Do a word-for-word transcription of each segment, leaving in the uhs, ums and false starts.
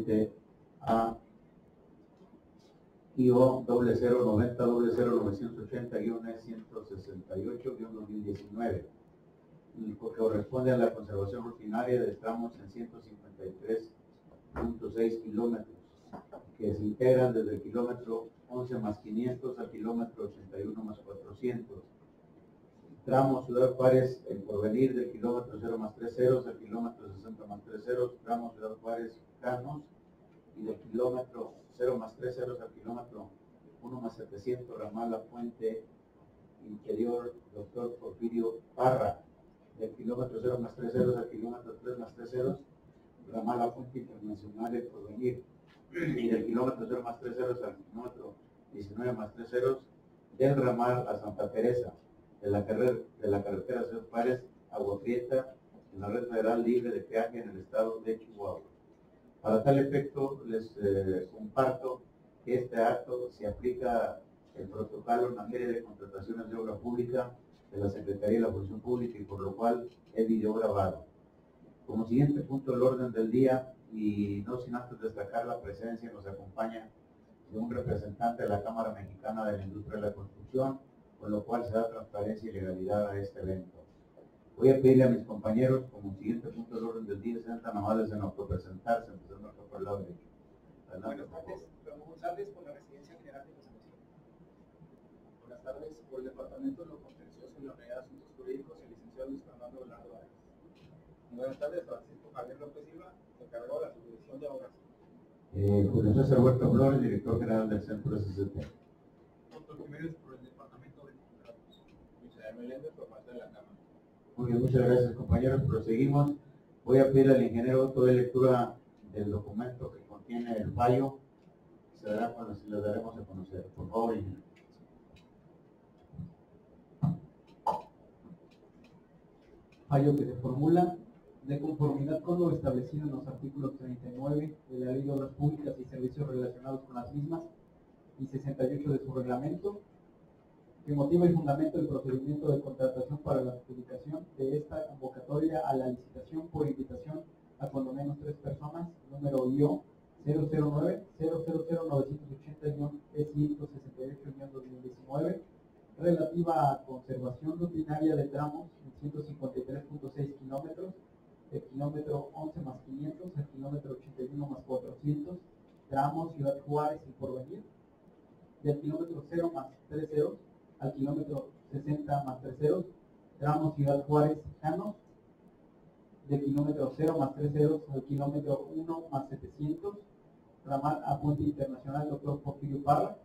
correspondiente a I O cero cero noventa cero cero novecientos ochenta guion E ciento sesenta y ocho guion dos mil diecinueve, porque corresponde a la conservación rutinaria de tramos en ciento cincuenta y tres punto seis kilómetros, que se integran desde el kilómetro once más quinientos al kilómetro ochenta y uno más cuatrocientos. Tramo Ciudad Juárez, el Porvenir, del kilómetro cero más tres ceros al kilómetro sesenta más tres ceros, tramo Ciudad Juárez, Canos, y del kilómetro cero más tres ceros al kilómetro uno más setecientos, ramal La Puente Interior, doctor Porfirio Parra, del kilómetro cero más tres ceros al kilómetro tres más tres ceros, ramal La Puente Internacional, el Porvenir, y del kilómetro cero más tres ceros al kilómetro diecinueve más tres ceros, del ramal a Santa Teresa, de la, carrer de la carretera Ciudad Juárez, Agua Prieta, en la red federal libre de peaje en el estado de Chihuahua. Para tal efecto, les eh, comparto que este acto se aplica el protocolo en materia de contrataciones de obra pública de la Secretaría de la Función Pública, y por lo cual es video grabado. Como siguiente punto del orden del día, y no sin antes destacar la presencia, nos acompaña de un representante de la Cámara Mexicana de la Industria de la Construcción, con lo cual se da transparencia y legalidad a este evento. Voy a pedirle a mis compañeros, como siguiente punto del orden del día, sean tan amables en autopresentarse, empezando por el lado derecho. Adelante. Buenas tardes, Ramón González, por la Residencia General de José José. Buenas tardes, por el Departamento de lo Contencioso y la Unidad de Asuntos Jurídicos, el licenciado Luis Fernando Velardo Arias. Buenas tardes, Francisco Javier López Silva, encargado de la Subdirección de Obras. Eh, Julio César Huerta Flores, director general del Centro S C T. Doctor Jiménez, por el Departamento de Contratos. Misael Meléndez, por parte de la Cámara. Muy bien, muchas gracias, compañeros. Proseguimos. Voy a pedir al ingeniero toda lectura del documento que contiene el fallo. Se dará cuando se lo daremos a conocer. Por favor, ingeniero. Fallo que se formula de conformidad con lo establecido en los artículos treinta y nueve de la Ley de Obras Públicas y Servicios relacionados con las mismas y sesenta y ocho de su reglamento, que motiva y fundamento el procedimiento de contratación para la adjudicación de esta convocatoria a la licitación por invitación a cuando menos tres personas, número I O cero cero nueve cero cero cero novecientos ochenta E ciento sesenta y ocho dos mil diecinueve, relativa a conservación rutinaria de tramos en ciento cincuenta y tres punto seis kilómetros, del kilómetro once más quinientos al kilómetro ochenta y uno más cuatrocientos, tramo Ciudad Juárez y Porvenir, del kilómetro cero más tres ceros al kilómetro sesenta más tres ceros, tramo Ciudad Juárez Canos, del kilómetro cero más tres ceros al kilómetro uno más setecientos, ramal a Puente Internacional doctor Porfirio Parra,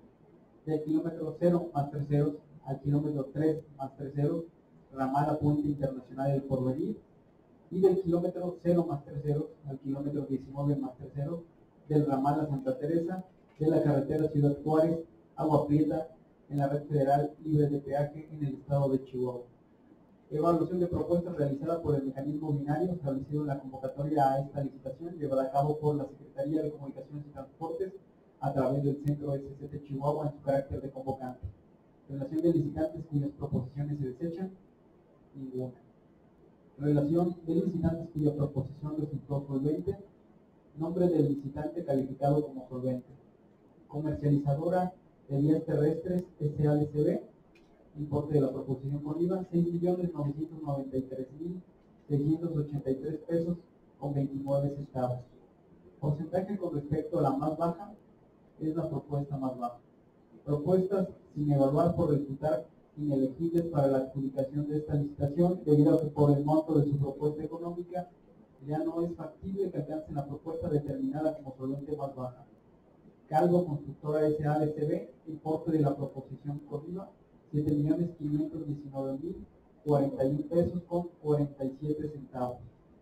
del kilómetro cero más tres ceros al kilómetro tres más tres ceros, ramal a Puente Internacional del Porvenir, y del kilómetro cero más tres ceros al kilómetro diecinueve más tres ceros, del ramal a Santa Teresa, de la carretera Ciudad Juárez, Agua Prieta, en la red federal libre de peaje en el estado de Chihuahua. Evaluación de propuestas realizada por el mecanismo binario establecido en la convocatoria a esta licitación, llevada a cabo por la Secretaría de Comunicaciones y Transportes a través del Centro S C T Chihuahua en su carácter de convocante. Relación de licitantes cuyas proposiciones se desechan, ninguna. Relación de licitantes cuya proposición resultó solvente, nombre del licitante calificado como solvente. Comercializadora de vías terrestres S A D C B, importe de la proposición con I V A seis millones novecientos noventa y tres mil seiscientos ochenta y tres pesos con veintinueve centavos. Porcentaje con respecto a la más baja es la propuesta más baja. Propuestas sin evaluar por resultar inelegibles para la adjudicación de esta licitación, debido a que por el monto de su propuesta económica ya no es factible que alcancen la propuesta determinada como solvente más baja. Cargo Constructora S A D C B, importe de la proposición con I V A siete millones quinientos diecinueve mil cuarenta y un pesos con cuarenta y siete centavos.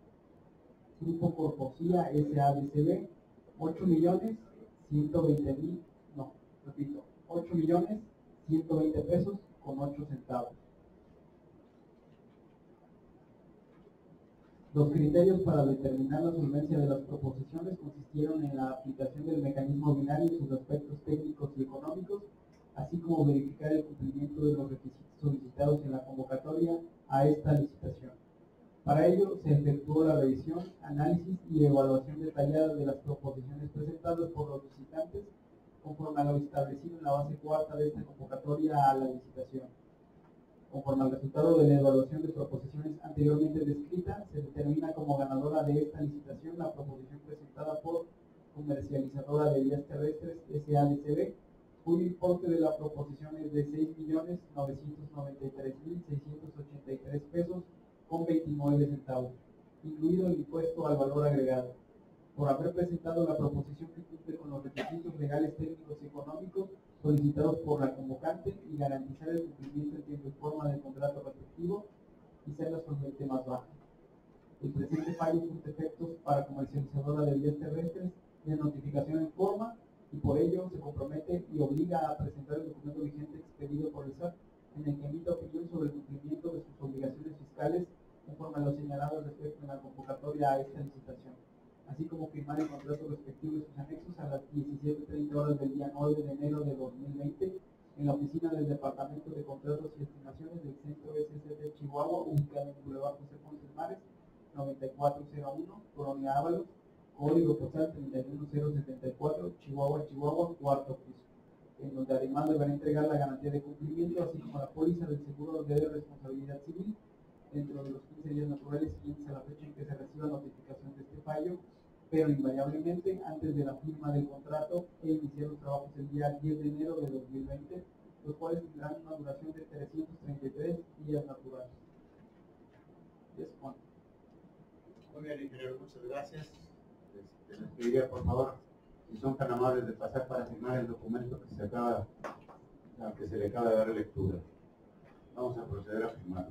Grupo Corposía S A D C B, ocho millones ciento veinte mil, no, repito, ocho millones ciento veinte pesos con ocho centavos. Los criterios para determinar la solvencia de las proposiciones consistieron en la aplicación del mecanismo binario y sus aspectos técnicos y económicos, así como verificar el cumplimiento de los requisitos solicitados en la convocatoria a esta licitación. Para ello, se efectuó la revisión análisis y evaluación detallada de las proposiciones presentadas por los licitantes, conforme a lo establecido en la base cuarta de esta convocatoria a la licitación. Conforme al resultado de la evaluación de proposiciones anteriormente descrita, se determina como ganadora de esta licitación la proposición presentada por Comercializadora de Vías Terrestres S A D C B, cuyo importe de la proposición es de seis millones novecientos noventa y tres mil seiscientos ochenta y tres pesos con veintinueve centavos, incluido el impuesto al valor agregado, por haber presentado la proposición que cumple con los requisitos legales, técnicos y económicos solicitados por la convocante y garantizar el cumplimiento en tiempo y forma del contrato respectivo y ser la solvente más baja. El presente fallo surte efectos para Comercializadora de Vías Terrestres de notificación en forma y por ello se compromete y obliga a presentar el documento vigente expedido por el S A T en el que emita opinión sobre el cumplimiento de sus obligaciones fiscales conforme a lo señalado al respecto en la convocatoria a esta licitación, así como firmar el contrato respectivo y sus anexos a las diecisiete treinta horas del día nueve de enero de dos mil veinte en la oficina del Departamento de Contratos y Estimaciones del Centro S C de Chihuahua, ubicado en Boulevard José Ponce Mares, noventa y cuatro cero uno, Colonia Ábalos, código postal treinta y uno cero setenta y cuatro, Chihuahua, Chihuahua, cuarto piso, en donde además deberá entregar la garantía de cumplimiento, así como la póliza del seguro de responsabilidad civil, dentro de los quince días naturales siguientes a la fecha en que se reciba notificación de este fallo, pero invariablemente antes de la firma del contrato e iniciar los trabajos el día diez de enero de dos mil veinte, los cuales tendrán una duración de trescientos treinta y tres días naturales. Es cuanto. Muy bien, ingeniero, muchas gracias. Este, les pediría, por favor, si son tan amables de pasar para firmar el documento que se acaba, al que se le acaba de dar lectura. Vamos a proceder a firmarlo.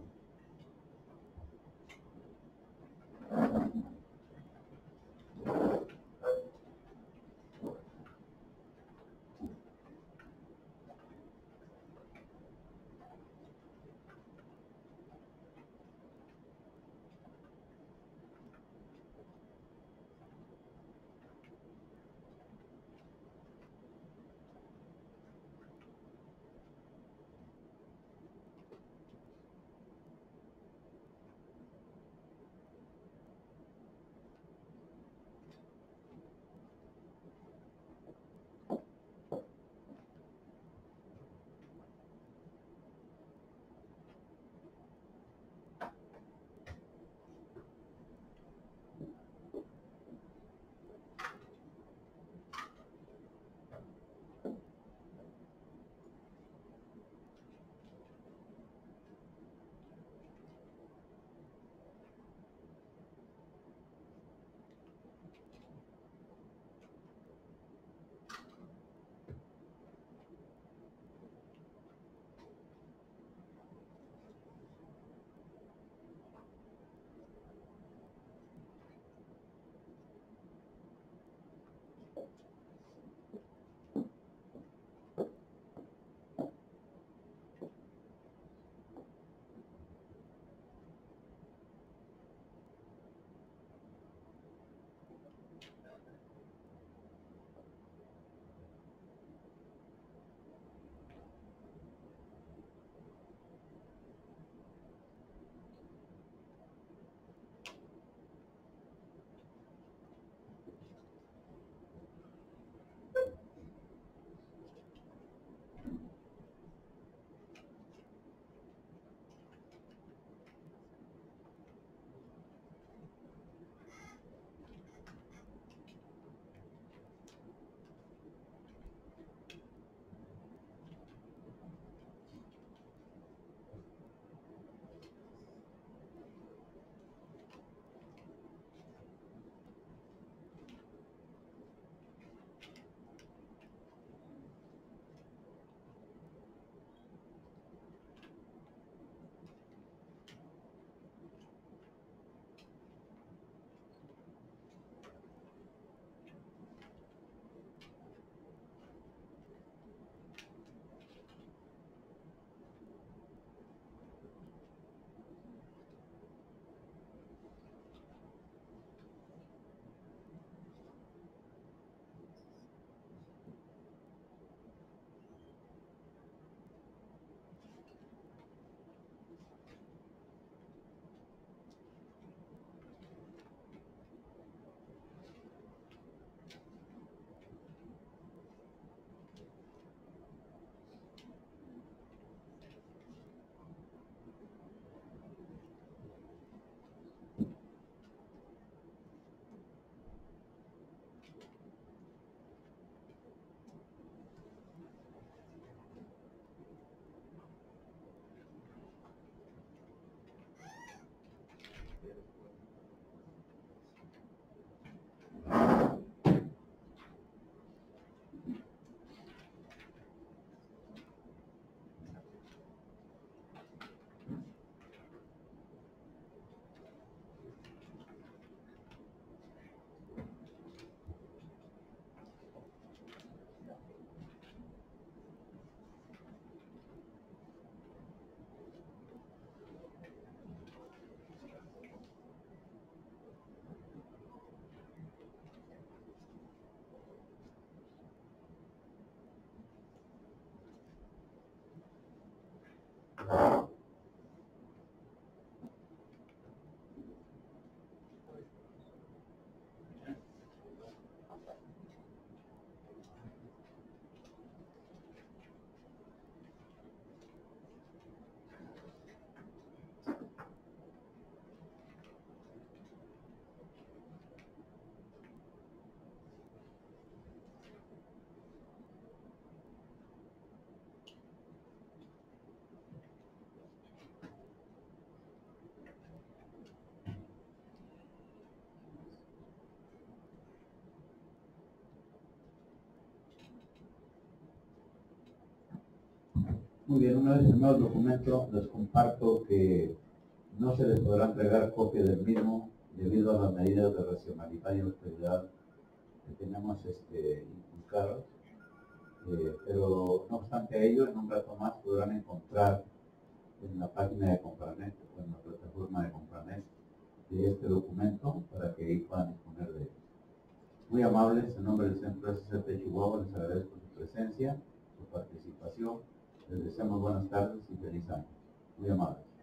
Muy bien, una vez firmado el documento, les comparto que no se les podrá entregar copia del mismo debido a las medidas de racionalidad y austeridad que tenemos este, inculcadas. Eh, pero no obstante ello, en un rato más podrán encontrar en la página de Compranet o en la plataforma de Compranet de este documento para que ahí puedan disponer de él. Muy amables, en nombre del Centro S C P Chihuahua les agradezco su presencia, su participación, les deseamos buenas tardes y feliz año. Muy amables.